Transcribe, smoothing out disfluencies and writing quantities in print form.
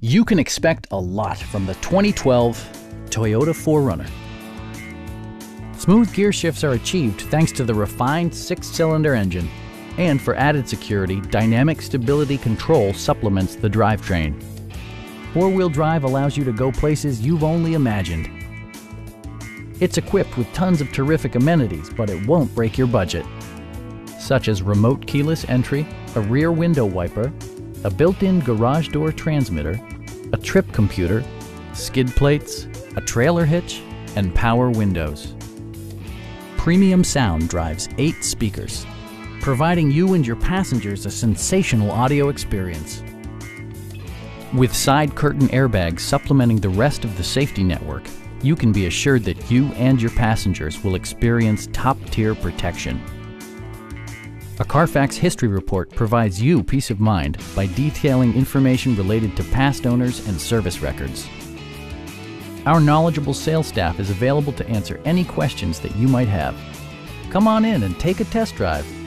You can expect a lot from the 2012 Toyota 4Runner. Smooth gear shifts are achieved thanks to the refined 6-cylinder engine, and for added security, dynamic stability control supplements the drivetrain. Four-wheel drive allows you to go places you've only imagined. It's equipped with tons of terrific amenities, but it won't break your budget, such as remote keyless entry, a rear window wiper, a built-in garage door transmitter, a trip computer, skid plates, a trailer hitch, and power windows. Premium sound drives 8 speakers, providing you and your passengers a sensational audio experience. With side curtain airbags supplementing the rest of the safety network, you can be assured that you and your passengers will experience top-tier protection. A Carfax history report provides you peace of mind by detailing information related to past owners and service records. Our knowledgeable sales staff is available to answer any questions that you might have. Come on in and take a test drive.